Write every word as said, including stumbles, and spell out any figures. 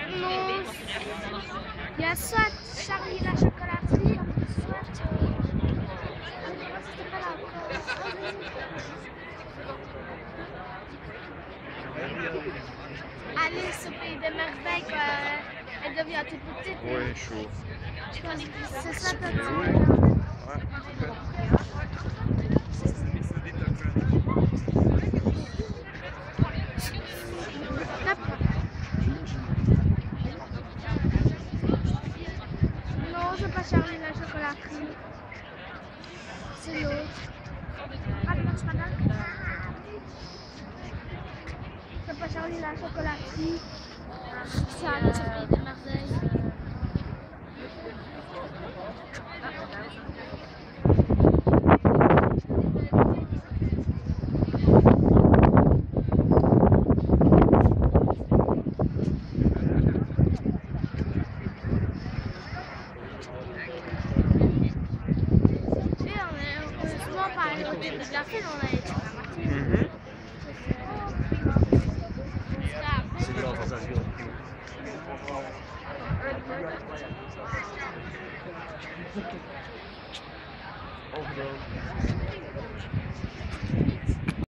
Non. Il y a soit Charlie la chocolaterie, soit. C'était pas là encore. Alice au pays des merveilles, quoi. Elle devient toute petite. Ouais, chaud. C'est ça, toi, tu Non, c'est pas Charlie la chocolaterie. C'est l'autre. Ah, non, c'est pas là. C'est pas Charlie la chocolaterie. C'est Alice au pays des merveilles. De la file, on a été sur la moitié. Mhm. C'est bien, ça se vient.